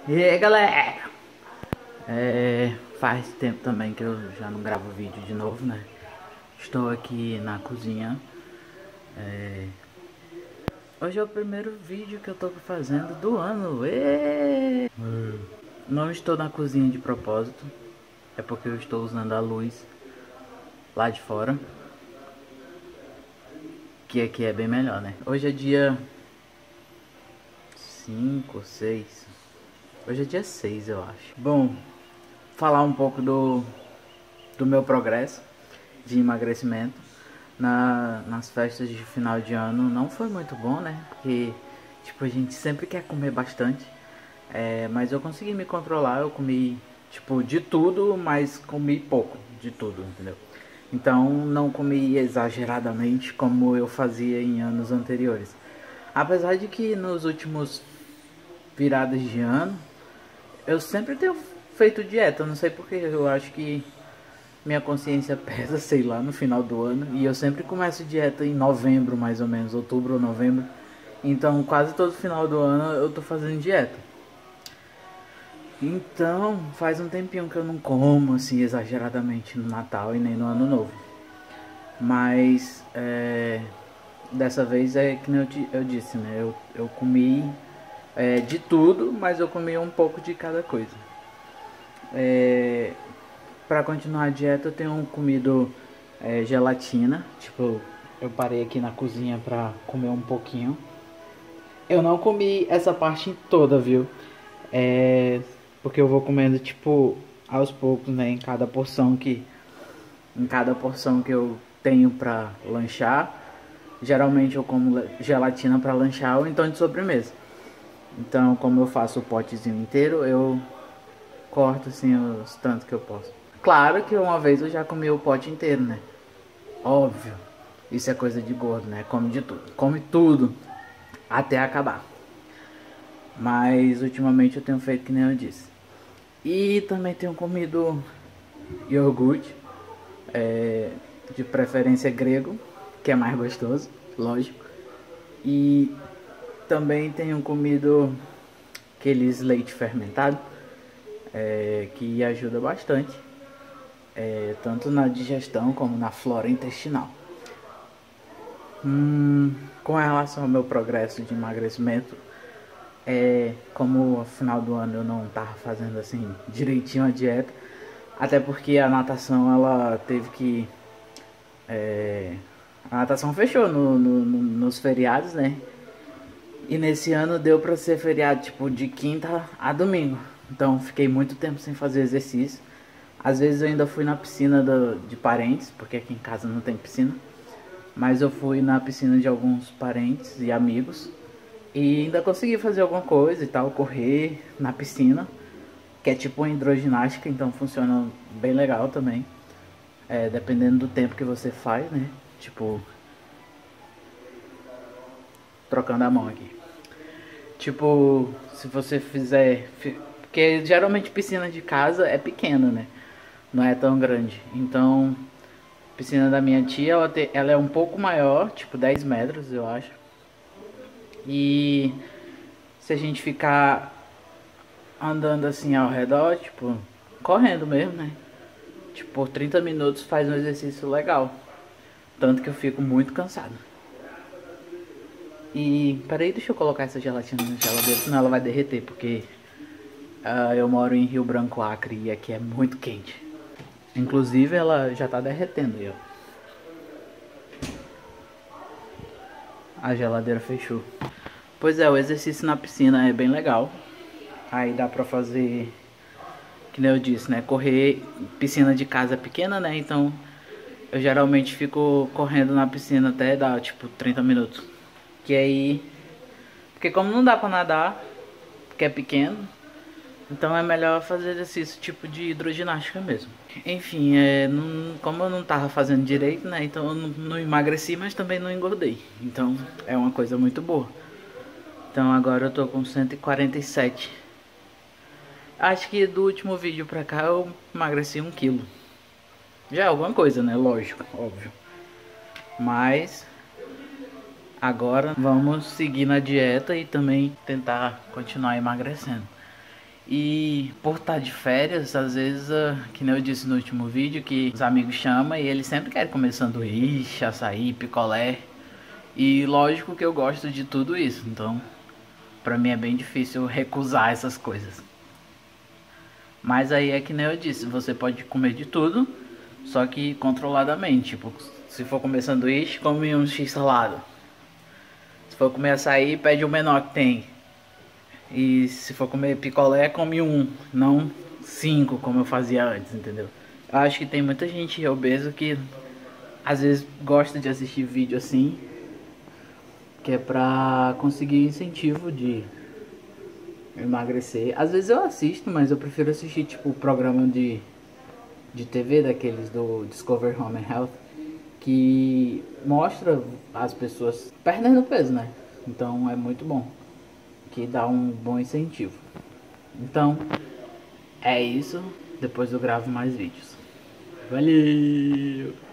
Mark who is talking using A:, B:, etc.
A: E aí, galera? Faz tempo também que eu já não gravo vídeo de novo, né? Estou aqui na cozinha. Hoje é o primeiro vídeo que eu tô fazendo do ano. Não estou na cozinha de propósito. É porque eu estou usando a luz lá de fora, que aqui é bem melhor, né? Hoje é dia 5, 6. Hoje é dia 6, eu acho. Bom, falar um pouco do meu progresso de emagrecimento nas festas de final de ano. Não foi muito bom, né? Porque tipo, a gente sempre quer comer bastante, mas eu consegui me controlar. Eu comi tipo de tudo, mas comi pouco de tudo, entendeu? Então não comi exageradamente como eu fazia em anos anteriores. Apesar de que nos últimos viradas de ano eu sempre tenho feito dieta. Não sei porque, eu acho que minha consciência pesa, sei lá, no final do ano. E eu sempre começo dieta em novembro, mais ou menos, outubro ou novembro. Então quase todo final do ano eu tô fazendo dieta. Então faz um tempinho que eu não como assim exageradamente no Natal e nem no Ano Novo. Mas dessa vez é que nem eu disse, né? Eu comi de tudo, mas eu comi um pouco de cada coisa. Para continuar a dieta eu tenho comido gelatina. Tipo, eu parei aqui na cozinha pra comer um pouquinho. Eu não comi essa parte toda, viu? Porque eu vou comendo tipo aos poucos, né? Em cada porção que eu tenho pra lanchar. Geralmente eu como gelatina pra lanchar ou então de sobremesa. Então, como eu faço o potezinho inteiro, eu corto assim os tantos que eu posso. Claro que uma vez eu já comi o pote inteiro, né? Óbvio. Isso é coisa de gordo, né? Come de tudo. Come tudo até acabar. Mas ultimamente eu tenho feito que nem eu disse. E também tenho comido iogurte, de preferência grego, que é mais gostoso, lógico. E também tenho comido aqueles leite fermentado, que ajuda bastante, tanto na digestão como na flora intestinal. Com relação ao meu progresso de emagrecimento, como no final do ano eu não tava fazendo assim direitinho a dieta, até porque a natação ela teve que. A natação fechou nos feriados, né? E nesse ano deu pra ser feriado tipo de quinta a domingo. Então fiquei muito tempo sem fazer exercício. Às vezes eu ainda fui na piscina de parentes, porque aqui em casa não tem piscina. Mas eu fui na piscina de alguns parentes e amigos. E ainda consegui fazer alguma coisa e tal, correr na piscina, que é tipo uma hidroginástica, então funciona bem legal também. Dependendo do tempo que você faz, né? Tipo, trocando a mão aqui. Tipo, se você fizer. Porque geralmente piscina de casa é pequena, né? Não é tão grande. Então, piscina da minha tia, ela é um pouco maior, tipo 10 metros, eu acho. E se a gente ficar andando assim ao redor, tipo, correndo mesmo, né? Tipo, por 30 minutos faz um exercício legal. Tanto que eu fico muito cansado. E peraí, deixa eu colocar essa gelatina na geladeira, senão ela vai derreter, porque eu moro em Rio Branco, Acre, e aqui é muito quente. Inclusive ela já tá derretendo aí, ó. A geladeira fechou. Pois é, o exercício na piscina é bem legal. Aí dá pra fazer, que nem eu disse, né? Correr, piscina de casa é pequena, né? Então eu geralmente fico correndo na piscina até dar tipo 30 minutos. Que aí, porque como não dá pra nadar, porque é pequeno, então é melhor fazer exercício tipo de hidroginástica mesmo. Enfim, como eu não tava fazendo direito, né? Então eu não emagreci, mas também não engordei. Então é uma coisa muito boa. Então agora eu tô com 147. Acho que do último vídeo pra cá eu emagreci 1 quilo. Já é alguma coisa, né? Lógico, óbvio. Mas agora vamos seguir na dieta e também tentar continuar emagrecendo. E por estar de férias, às vezes, que nem eu disse no último vídeo, que os amigos chamam e eles sempre querem comer sanduíche, açaí, picolé. E lógico que eu gosto de tudo isso, então pra mim é bem difícil recusar essas coisas. Mas aí é que nem eu disse, você pode comer de tudo, só que controladamente. Tipo, se for comer sanduíche, come um x-salada. Se for comer açaí, pede o menor que tem. E se for comer picolé, come um, não 5 como eu fazia antes, entendeu? Eu acho que tem muita gente obesa que às vezes gosta de assistir vídeo assim, que é pra conseguir incentivo de emagrecer. Às vezes eu assisto, mas eu prefiro assistir tipo programa de TV daqueles do Discover Home and Health, que mostra as pessoas perdendo peso, né? Então é muito bom, que dá um bom incentivo. Então é isso, depois eu gravo mais vídeos. Valeu!